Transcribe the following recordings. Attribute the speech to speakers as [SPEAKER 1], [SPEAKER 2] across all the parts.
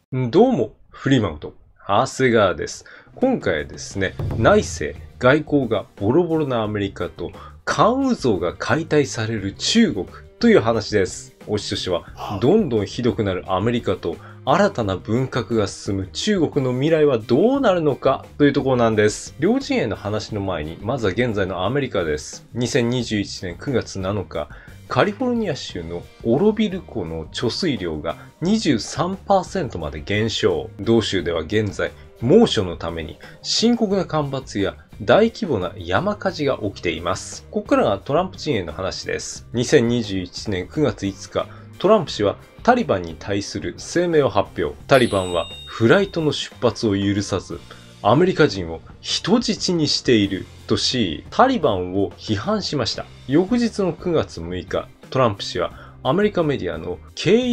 [SPEAKER 1] どうも、フリーマンと長谷川です。今回はですね、内政、外交がボロボロなアメリカと関羽像が解体される中国という話です。推しとしては、どんどんひどくなるアメリカと新たな文革が進む中国の未来はどうなるのかというところなんです。両陣営の話の前に、まずは現在のアメリカです。2021年9月7日、カリフォルニア州のオロビル湖の貯水量が 23% まで減少。同州では現在、猛暑のために深刻な干ばつや大規模な山火事が起きています。ここからがトランプ陣営の話です。2021年9月5日、トランプ氏はタリバンに対する声明を発表。タリバンはフライトの出発を許さず、アメリカ人を人質にしているとし、タリバンを批判しました。翌日の9月6日、トランプ氏はアメリカメディアの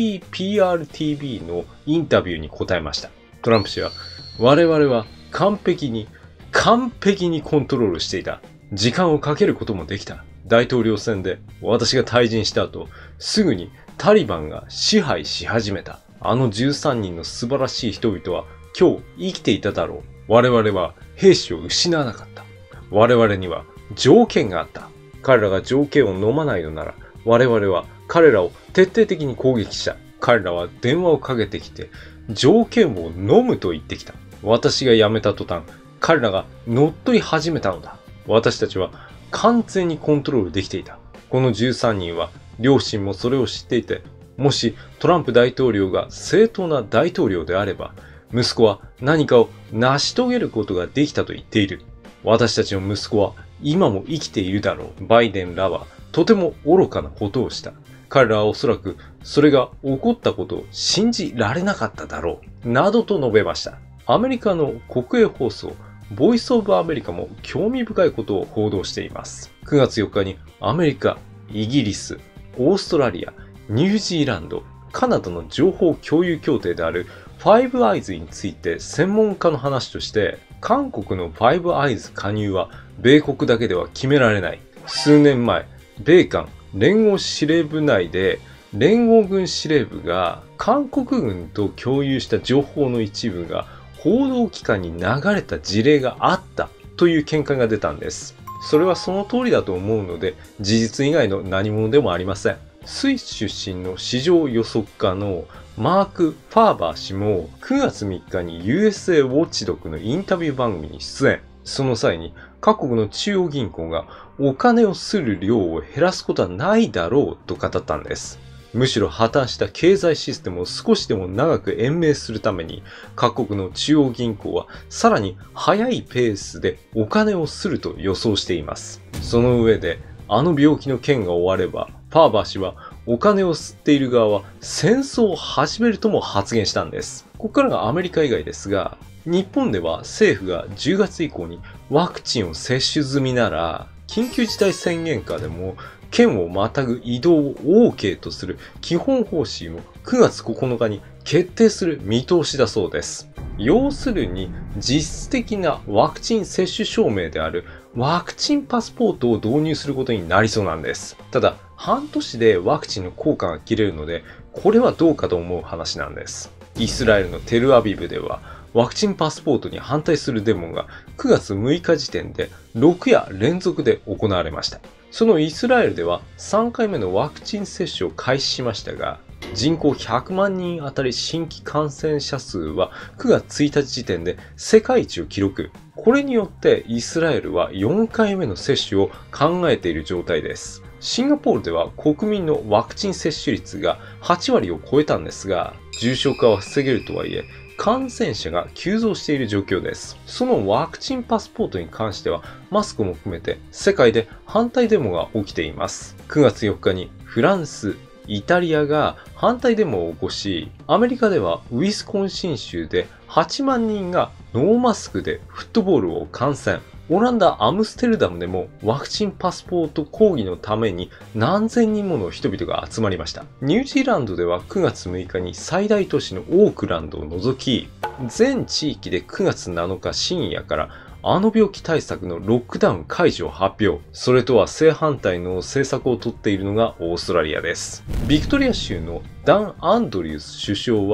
[SPEAKER 1] KEPR-TV のインタビューに答えました。トランプ氏は、我々は完璧にコントロールしていた。時間をかけることもできた。大統領選で私が退陣した後、すぐにタリバンが支配し始めた。あの13人の素晴らしい人々は今日生きていただろう。我々は兵士を失わなかった。我々には条件があった。彼らが条件を飲まないのなら、我々は彼らを徹底的に攻撃した。彼らは電話をかけてきて、条件を飲むと言ってきた。私が辞めた途端、彼らが乗っ取り始めたのだ。私たちは完全にコントロールできていた。この13人は、両親もそれを知っていて、もしトランプ大統領が正当な大統領であれば、息子は何かを成し遂げることができたと言っている。私たちの息子は今も生きているだろう。バイデンらはとても愚かなことをした。彼らはおそらくそれが起こったことを信じられなかっただろう。などと述べました。アメリカの国営放送、ボイスオブアメリカも興味深いことを報道しています。9月4日にアメリカ、イギリス、オーストラリア、ニュージーランド、カナダの情報共有協定であるファイブアイズについて専門家の話として、韓国のファイブアイズ加入は米国だけでは決められない。数年前、米韓連合司令部内で連合軍司令部が韓国軍と共有した情報の一部が報道機関に流れた事例があったという見解が出たんです。それはその通りだと思うので、事実以外の何者でもありません。スイス出身の市場予測家のマーク・ファーバー氏も9月3日に USA ウォッチドッグのインタビュー番組に出演。その際に各国の中央銀行がお金をする量を減らすことはないだろうと語ったんです。むしろ破綻した経済システムを少しでも長く延命するために各国の中央銀行はさらに速いペースでお金をすると予想しています。その上であの病気の件が終わればファーバー氏はお金を吸っている側は戦争を始めるとも発言したんです。ここからがアメリカ以外ですが、日本では政府が10月以降にワクチンを接種済みなら、緊急事態宣言下でも県をまたぐ移動を OK とする基本方針を9月9日に決定する見通しだそうです。要するに実質的なワクチン接種証明であるワクチンパスポートを導入することになりそうなんです。ただ、半年でワクチンの効果が切れるので、これはどうかと思う話なんです。イスラエルのテルアビブでは、ワクチンパスポートに反対するデモが9月6日時点で6夜連続で行われました。そのイスラエルでは3回目のワクチン接種を開始しましたが、人口100万人あたり新規感染者数は9月1日時点で世界一を記録。これによってイスラエルは4回目の接種を考えている状態です。シンガポールでは国民のワクチン接種率が8割を超えたんですが、重症化は防げるとはいえ、感染者が急増している状況です。そのワクチンパスポートに関しては、マスクも含めて世界で反対デモが起きています。9月4日にフランス、イタリアが反対デモを起こし、アメリカではウィスコンシン州で8万人がノーマスクでフットボールを観戦。オランダ・アムステルダムでもワクチンパスポート抗議のために何千人もの人々が集まりました。ニュージーランドでは9月6日に最大都市のオークランドを除き、全地域で9月7日深夜からあの病気対策のロックダウン解除を発表。それとは正反対の政策をとっているのがオーストラリアです。ビクトリア州のダン・アンドリュース首相は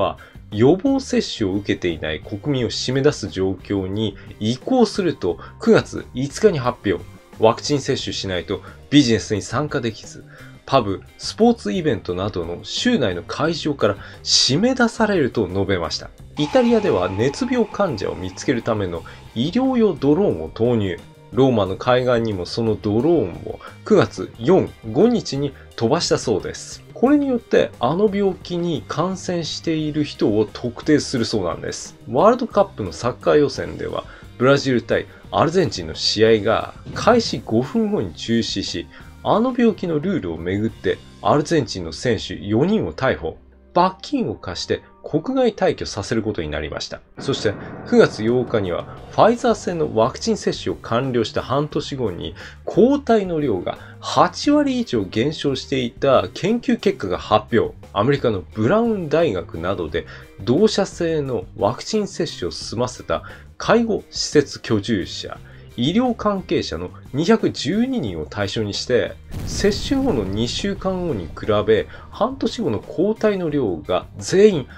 [SPEAKER 1] 予防接種を受けていない国民を締め出す状況に移行すると9月5日に発表。ワクチン接種しないとビジネスに参加できず、パブ、スポーツイベントなどの州内の会場から締め出されると述べました。イタリアでは熱病患者を見つけるための医療用ドローンを投入。ローマの海岸にもそのドローンを9月4、5日に飛ばしたそうです。これによってあの病気に感染している人を特定するそうなんです。ワールドカップのサッカー予選ではブラジル対アルゼンチンの試合が開始5分後に中止し、あの病気のルールをめぐってアルゼンチンの選手4人を逮捕。罰金を課して国外退去させることになりました。そして9月8日にはファイザー製のワクチン接種を完了した半年後に抗体の量が8割以上減少していた研究結果が発表。アメリカのブラウン大学などで同社製のワクチン接種を済ませた介護施設居住者、医療関係者の212人を対象にして、接種後の2週間後に比べ、半年後の抗体の量が全員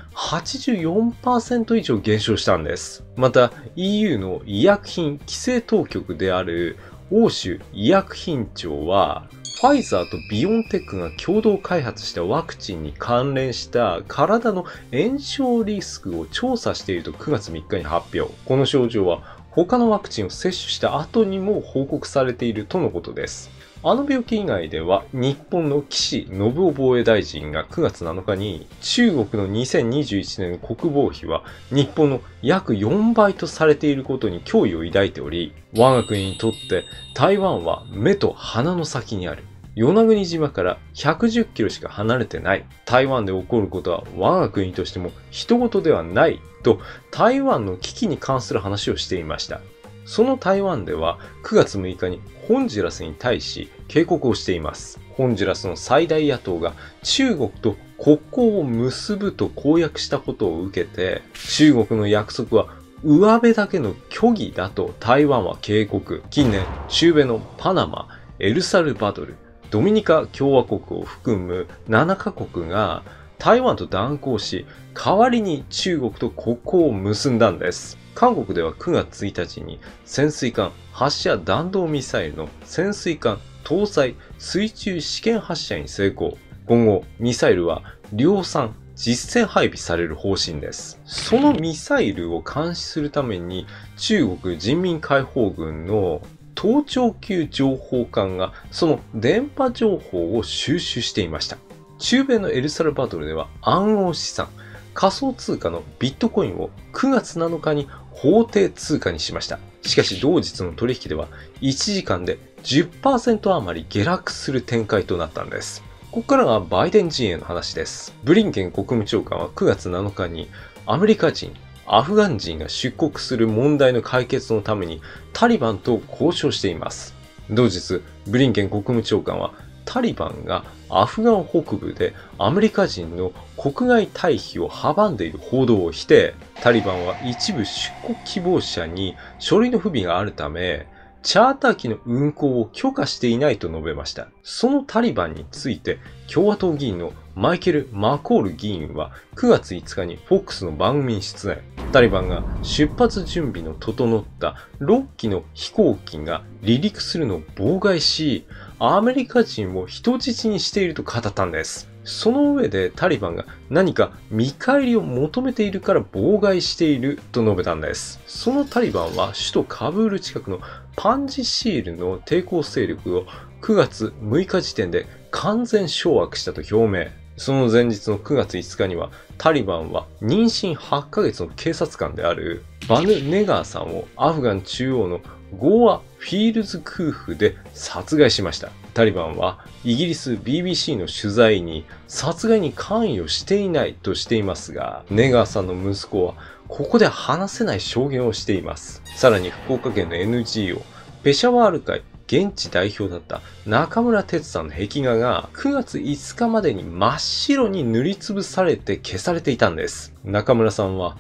[SPEAKER 1] 84% 以上減少したんです。また EU の医薬品規制当局である欧州医薬品庁は、ファイザーとビオンテックが共同開発したワクチンに関連した体の炎症リスクを調査していると9月3日に発表。この症状は他のワクチンを接種した後にも報告されているとのことです。あの病気以外では日本の岸信夫防衛大臣が9月7日に中国の2021年国防費は日本の約4倍とされていることに脅威を抱いており、我が国にとって台湾は目と鼻の先にある。与那国島から110キロしか離れてない。台湾で起こることは我が国としても人事ではないと台湾の危機に関する話をしていました。その台湾では9月6日にホンジュラスに対し警告をしています。ホンジュラスの最大野党が中国と国交を結ぶと公約したことを受けて、中国の約束は上辺だけの虚偽だと台湾は警告。近年、中米のパナマ、エルサルバドル、ドミニカ共和国を含む7カ国が台湾と断交し、代わりに中国と国交を結んだんです。韓国では9月1日に潜水艦発射弾道ミサイルの潜水艦搭載水中試験発射に成功。今後、ミサイルは量産、実戦配備される方針です。そのミサイルを監視するために中国人民解放軍の盗聴級情報官がその電波情報を収集していました。中米のエルサルバドルでは暗号資産、仮想通貨のビットコインを9月7日に法定通貨にしました。しかし同日の取引では1時間で 10% 余り下落する展開となったんです。ここからがバイデン陣営の話です。ブリンケン国務長官は9月7日にアメリカ人、アフガン人が出国する問題の解決のためにタリバンと交渉しています。同日、ブリンケン国務長官はタリバンがアフガン北部でアメリカ人の国外退避を阻んでいる報道を否定。タリバンは一部出国希望者に書類の不備があるため、チャーター機の運航を許可していないと述べました。そのタリバンについて共和党議員のマイケル・マコール議員は9月5日に FOX の番組に出演。タリバンが出発準備の整った6機の飛行機が離陸するのを妨害し、アメリカ人を人質にしていると語ったんです。その上でタリバンが何か見返りを求めているから妨害していると述べたんです。そのタリバンは首都カブール近くのパンジシールの抵抗勢力を9月6日時点で完全掌握したと表明。その前日の9月5日にはタリバンは妊娠8ヶ月の警察官であるバヌ・ネガーさんをアフガン中央のゴーア・フィールズ空府で殺害しました。タリバンはイギリス BBC の取材に殺害に関与していないとしていますが、ネガーさんの息子はここで話せない証言をしています。さらに福岡県の NGO ペシャワール会現地代表だった中村哲さんの壁画が9月5日までに真っ白に塗りつぶされて消されていたんです。中村さんは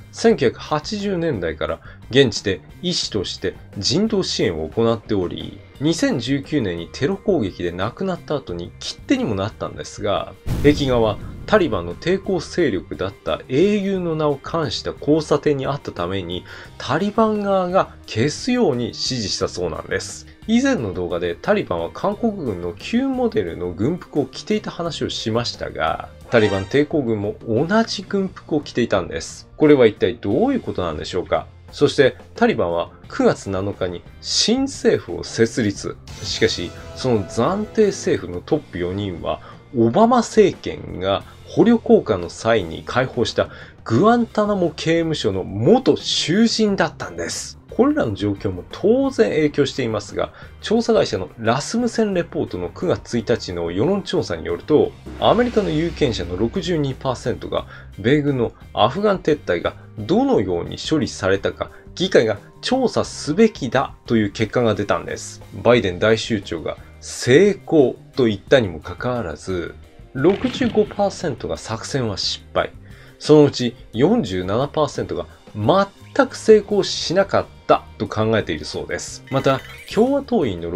[SPEAKER 1] 1980年代から現地で医師として人道支援を行っており、2019年にテロ攻撃で亡くなった後に切手にもなったんですが、壁画はタリバンの抵抗勢力だった英雄の名を冠した交差点にあったために、タリバン側が消すように指示したそうなんです。以前の動画でタリバンは韓国軍の旧モデルの軍服を着ていた話をしましたが、タリバン抵抗軍も同じ軍服を着ていたんです。これは一体どういうことなんでしょうか。そしてタリバンは9月7日に新政府を設立。しかし、その暫定政府のトップ4人は、オバマ政権が捕虜交換の際に解放したグアンタナモ刑務所の元囚人だったんです。これらの状況も当然影響していますが、調査会社のラスムセンレポートの9月1日の世論調査によると、アメリカの有権者の 62% が米軍のアフガン撤退がどのように処理されたか議会が調査すべきだという結果が出たんです。バイデン大統領が成功と言ったにもかかわらず、65% が作戦は失敗。そのうち 47% が全く成功しなかったと考えているそうです。また、共和党員の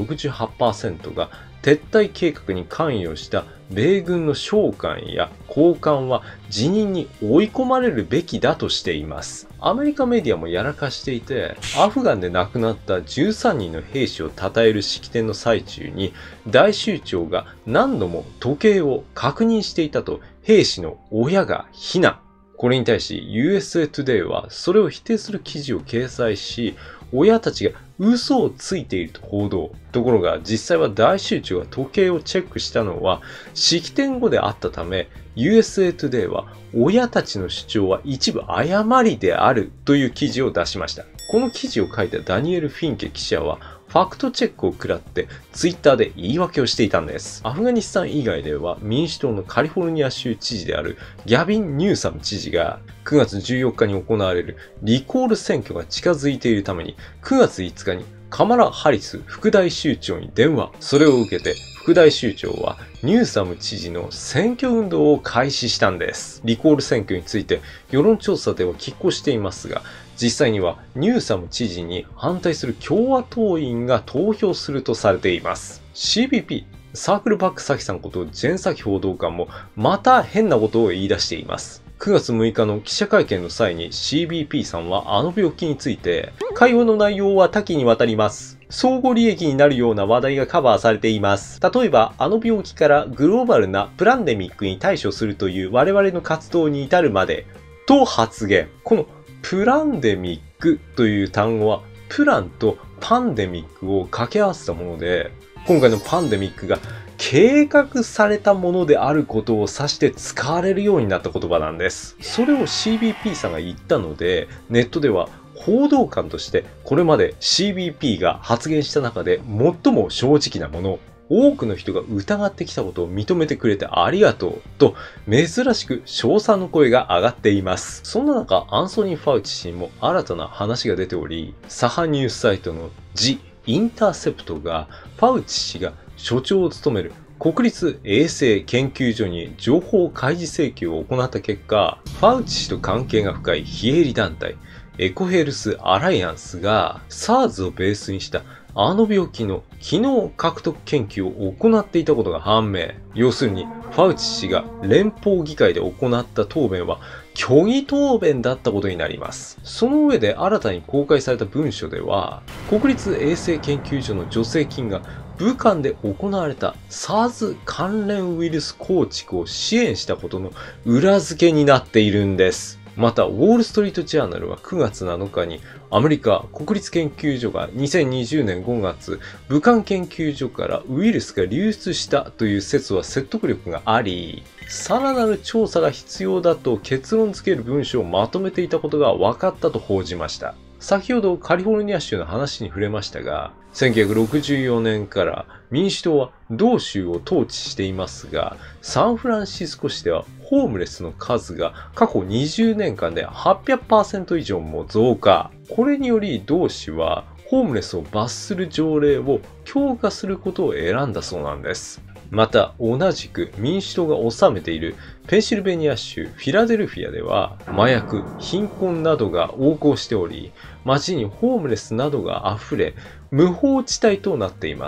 [SPEAKER 1] 68% が撤退計画に関与した米軍の将官や高官は辞任に追い込まれるべきだとしています。アメリカメディアもやらかしていて、アフガンで亡くなった13人の兵士を称える式典の最中に、大酋長が何度も時計を確認していたと兵士の親が非難。これに対し USA Today はそれを否定する記事を掲載し、親たちが嘘をついていると報道。ところが実際は大酋長が時計をチェックしたのは式典後であったため、USA Today は親たちの主張は一部誤りであるという記事を出しました。この記事を書いたダニエル・フィンケ記者はファクトチェックを食らってツイッターで言い訳をしていたんです。アフガニスタン以外では民主党のカリフォルニア州知事であるギャビン・ニューサム知事が9月14日に行われるリコール選挙が近づいているために9月5日にカマラ・ハリス副大州長に電話。それを受けて副大州長はニューサム知事の選挙運動を開始したんです。リコール選挙について世論調査では拮抗していますが、実際にはニューサム知事に反対する共和党員が投票するとされています。CBP、サークルバックサキさんことジェンサキ報道官もまた変なことを言い出しています。9月6日の記者会見の際に CBP さんはあの病気について、会話の内容は多岐にわたります。相互利益になるような話題がカバーされています。例えば、あの病気からグローバルなプランデミックに対処するという我々の活動に至るまで、と発言。このプランデミックという単語は、プランとパンデミックを掛け合わせたもので、今回のパンデミックが計画されたものであることを指して使われるようになった言葉なんです。それを CBP さんが言ったので、ネットでは報道官としてこれまで CBP が発言した中で最も正直なもの、多くの人が疑ってきたことを認めてくれてありがとうと珍しく称賛の声が上がっています。そんな中、アンソニー・ファウチ氏にも新たな話が出ており、左派ニュースサイトのジ・インターセプトがファウチ氏が所長を務める国立衛生研究所に情報開示請求を行った結果、ファウチ氏と関係が深い非営利団体エコヘルスアライアンスが SARS をベースにしたあの病気の機能獲得研究を行っていたことが判明。要するに、ファウチ氏が連邦議会で行った答弁は虚偽答弁だったことになります。その上で新たに公開された文書では、国立衛生研究所の助成金が武漢で行われた SARS 関連ウイルス構築を支援したことの裏付けになっているんです。また、ウォールストリートジャーナルは9月7日にアメリカ国立研究所が2020年5月、武漢研究所からウイルスが流出したという説は説得力があり、さらなる調査が必要だと結論付ける文書をまとめていたことが分かったと報じました。先ほどカリフォルニア州の話に触れましたが、1964年から民主党は同州を統治していますが、サンフランシスコ市ではホームレスの数が過去20年間で 800% 以上も増加。これにより同市はホームレスを罰する条例を強化することを選んだそうなんです。また同じく民主党が治めているペンシルベニア州フィラデルフィアでは麻薬、貧困などが横行しており、街にホームレスなどが溢れ、無法地帯となっています。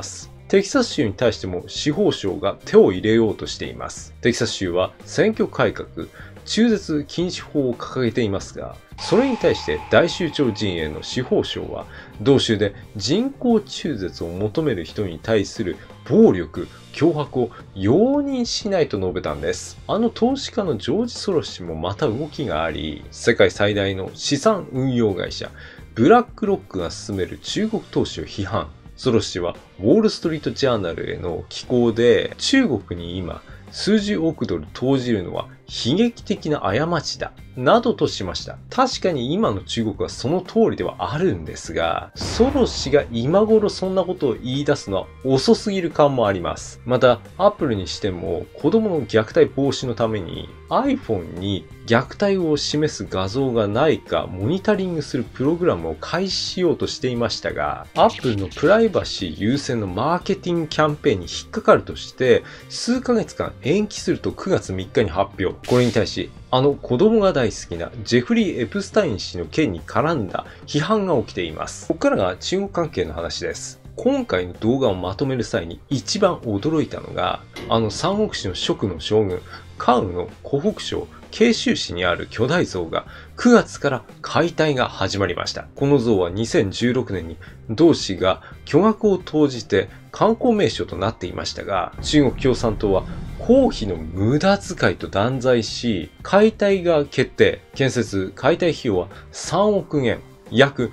[SPEAKER 1] テキサス州に対しても司法省が手を入れようとしています。テキサス州は選挙改革、中絶禁止法を掲げていますが、それに対して大州長陣営の司法省は、同州で人工中絶を求める人に対する暴力、脅迫を容認しないと述べたんです。投資家のジョージ・ソロス氏もまた動きがあり、世界最大の資産運用会社、ブラックロックが進める中国投資を批判。ソロス氏はウォール・ストリート・ジャーナルへの寄稿で、中国に今、数十億ドル投じるのは悲劇的な過ちだ、などとしました。確かに今の中国はその通りではあるんですが、ソロス氏が今頃そんなことを言い出すのは遅すぎる感もあります。また、アップルにしても子供の虐待防止のために iPhone に虐待を示す画像がないかモニタリングするプログラムを開始しようとしていましたが、アップルのプライバシー優先のマーケティングキャンペーンに引っかかるとして、数ヶ月間延期すると9月3日に発表。これに対し、子供が大好きなジェフリー・エプスタイン氏の件に絡んだ批判が起きています。ここからが中国関係の話です。今回の動画をまとめる際に一番驚いたのが、三国志の蜀の将軍、関羽の湖北省慶州市にある巨大像が9月から解体が始まりました。この像は2016年に同氏が巨額を投じて観光名所となっていましたが、中国共産党は公費の無駄遣いと断罪し、解体が決定。建設解体費用は3億元。約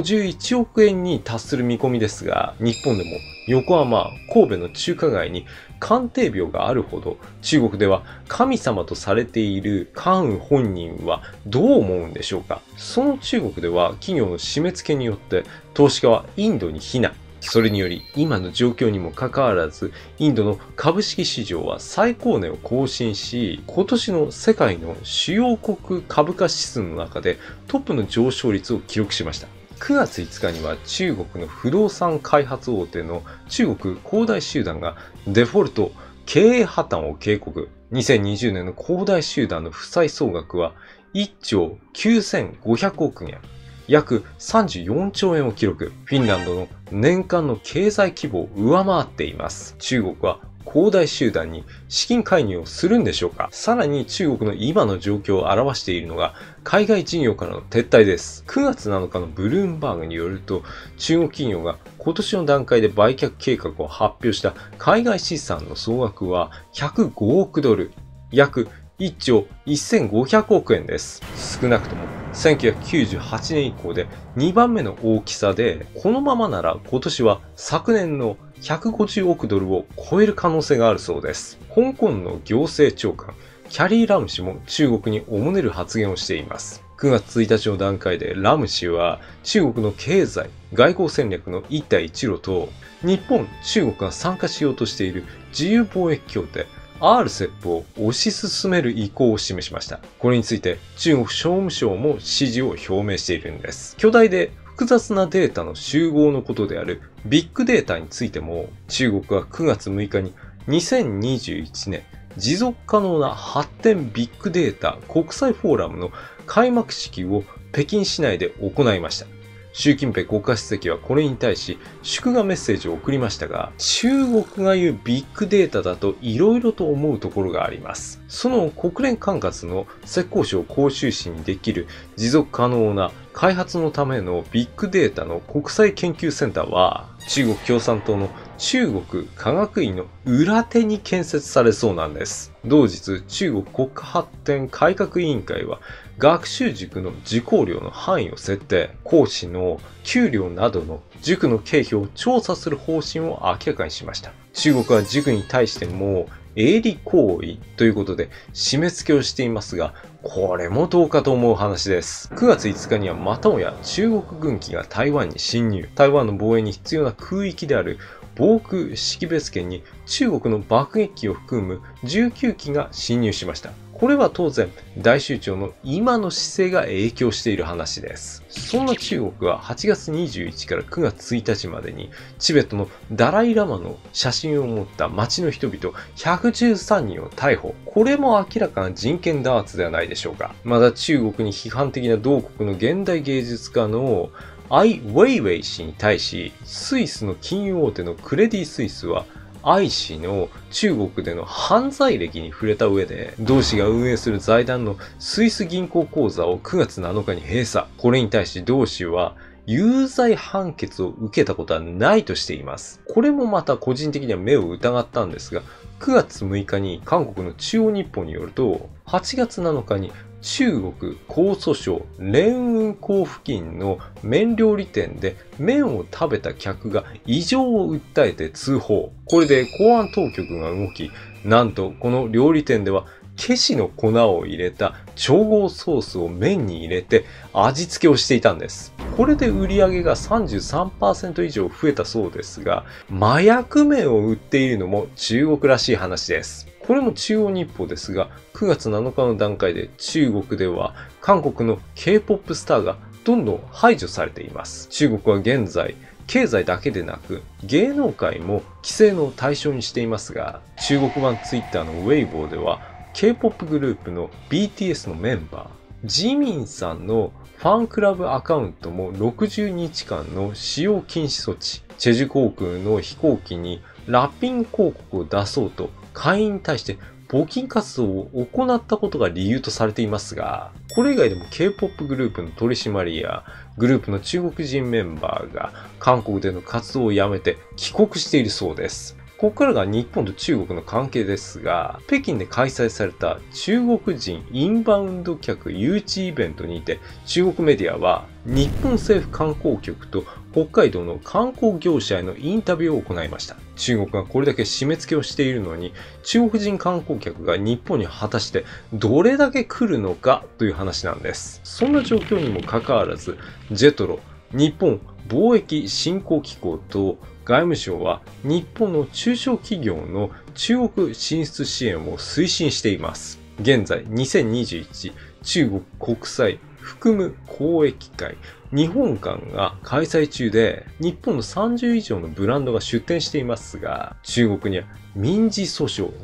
[SPEAKER 1] 51億円に達する見込みですが、日本でも横浜、神戸の中華街に関帝廟があるほど、中国では神様とされている関羽本人はどう思うんでしょうか。その中国では企業の締め付けによって投資家はインドに避難。それにより今の状況にもかかわらず、インドの株式市場は最高値を更新し、今年の世界の主要国株価指数の中でトップの上昇率を記録しました。9月5日には中国の不動産開発大手の中国恒大集団がデフォルト、経営破綻を警告。2020年の恒大集団の負債総額は1兆9500億元。約34兆円を記録。フィンランドの年間の経済規模を上回っています。中国は恒大集団に資金介入をするんでしょうか。さらに中国の今の状況を表しているのが海外事業からの撤退です。9月7日のブルームバーグによると、中国企業が今年の段階で売却計画を発表した海外資産の総額は105億ドル。約1兆1500億円です。少なくとも1998年以降で2番目の大きさで、このままなら今年は昨年の150億ドルを超える可能性があるそうです。香港の行政長官、キャリー・ラム氏も中国におもねる発言をしています。9月1日の段階でラム氏は中国の経済、外交戦略の一帯一路と日本、中国が参加しようとしている自由貿易協定、RCEP を推し進める意向を示しました。これについて中国商務省も支持を表明しているんです。巨大で複雑なデータの集合のことであるビッグデータについても、中国は9月6日に2021年持続可能な発展ビッグデータ国際フォーラムの開幕式を北京市内で行いました。習近平国家主席はこれに対し祝賀メッセージを送りましたが、中国が言うビッグデータだと色々と思うところがあります。その国連管轄の浙江省杭州市にできる持続可能な開発のためのビッグデータの国際研究センターは、中国共産党の中国科学院の裏手に建設されそうなんです。同日、中国国家発展改革委員会は学習塾の受講料の範囲を設定、講師の給料などの塾の経費を調査する方針を明らかにしました。中国は塾に対しても営利行為ということで締め付けをしていますが、これもどうかと思う話です。9月5日にはまたもや中国軍機が台湾に侵入。台湾の防衛に必要な空域である防空識別圏に中国の爆撃機を含む19機が侵入しました。これは当然、大州長の今の姿勢が影響している話です。そんな中国は8月21日から9月1日までに、チベットのダライラマの写真を持った町の人々113人を逮捕。これも明らかな人権弾圧ではないでしょうか。また中国に批判的な同国の現代芸術家のアイ・ウェイウェイ氏に対し、スイスの金融大手のクレディ・スイスは、アイ氏の中国での犯罪歴に触れた上で、同氏が運営する財団のスイス銀行口座を9月7日に閉鎖。これに対し同氏は、有罪判決を受けたことはないとしています。これもまた個人的には目を疑ったんですが、9月6日に韓国の中央日報によると、8月7日に中国江蘇省連雲港付近の麺料理店で麺を食べた客が異常を訴えて通報。これで公安当局が動き、なんとこの料理店ではケシの粉を入れた調合ソースを麺に入れて味付けをしていたんです。これで売り上げが 33% 以上増えたそうですが、麻薬麺を売っているのも中国らしい話です。これも中央日報ですが、9月7日の段階で中国では韓国の K-POP スターがどんどん排除されています。中国は現在、経済だけでなく芸能界も規制の対象にしていますが、中国版 Twitter のウェイボーでは K-POP グループの BTS のメンバー、ジミンさんのファンクラブアカウントも60日間の使用禁止措置、チェジュ航空の飛行機にラッピング広告を出そうと会員に対して募金活動を行ったことが理由とされていますが、これ以外でも K-POP グループの取締りやグループの中国人メンバーが韓国での活動をやめて帰国しているそうです。ここからが日本と中国の関係ですが、北京で開催された中国人インバウンド客誘致イベントにて、中国メディアは日本政府観光局と北海道の観光業者へのインタビューを行いました。中国がこれだけ締め付けをしているのに、中国人観光客が日本に果たしてどれだけ来るのかという話なんです。そんな状況にもかかわらず、JETRO、日本貿易振興機構と外務省は日本の中小企業の中国進出支援を推進しています。現在2021中国国際含む交易会日本館が開催中で、日本の30以上のブランドが出展していますが、中国には民事訴訟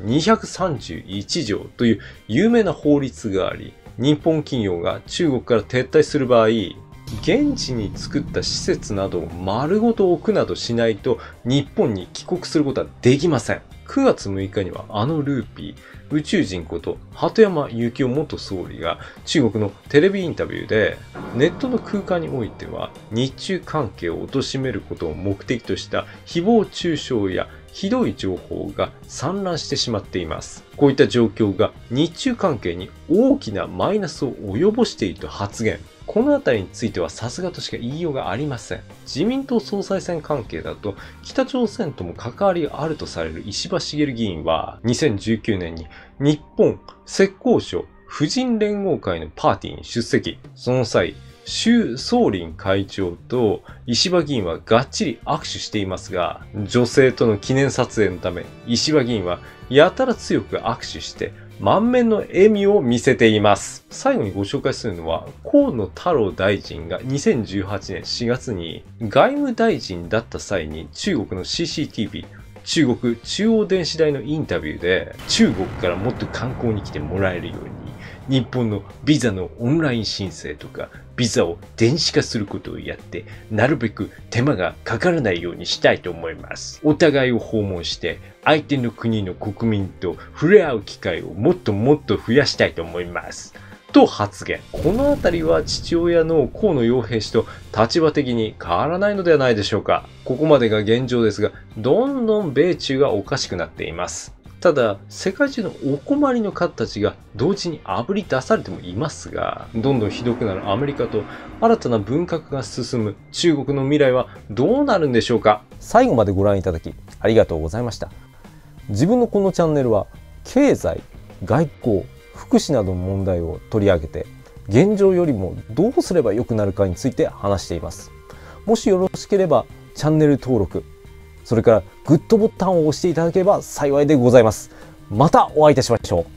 [SPEAKER 1] 231条という有名な法律があり、日本企業が中国から撤退する場合、現地に作った施設などを丸ごと置くなどしないと日本に帰国することはできません。9月6日にはあのルーピー、宇宙人こと鳩山幸夫元総理が中国のテレビインタビューで、ネットの空間においては日中関係を貶めることを目的とした誹謗中傷やひどい情報が散乱してしまっています。こういった状況が日中関係に大きなマイナスを及ぼしていると発言。このあたりについてはさすがとしか言いようがありません。自民党総裁選関係だと北朝鮮とも関わりがあるとされる石破茂議員は2019年に日本浙江省婦人連合会のパーティーに出席。その際、周総林会長と石破議員はがっちり握手していますが、女性との記念撮影のため石破議員はやたら強く握手して満面の笑みを見せています。最後にご紹介するのは、河野太郎大臣が2018年4月に外務大臣だった際に中国の CCTV、中国中央電子台のインタビューで、中国からもっと観光に来てもらえるように、日本のビザのオンライン申請とか、ビザを電子化することをやって、なるべく手間がかからないようにしたいと思います。お互いを訪問して、相手の国の国民と触れ合う機会をもっともっと増やしたいと思います。と発言。このあたりは父親の河野洋平氏と立場的に変わらないのではないでしょうか。ここまでが現状ですが、どんどん米中がおかしくなっています。ただ、世界中のお困りの方たちが同時にあぶり出されてもいますが、どんどんひどくなるアメリカと新たな文革が進む中国の未来はどうなるんでしょうか。
[SPEAKER 2] 最後までご覧いただきありがとうございました。自分のこのチャンネルは経済、外交、福祉などの問題を取り上げて、現状よりもどうすれば良くなるかについて話しています。もしよろしければチャンネル登録、それからグッドボタンを押していただければ幸いでございます。またお会いいたしましょう。